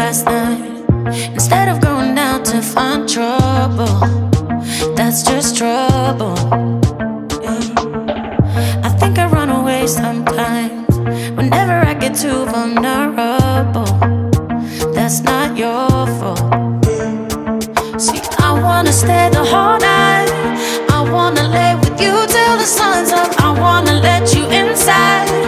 last night. Instead of going out to find trouble, that's just trouble. I think I run away sometimes whenever I get too vulnerable. That's not your fault. See, I wanna stay the whole night. I wanna lay with you till the sun's up. I wanna let you inside.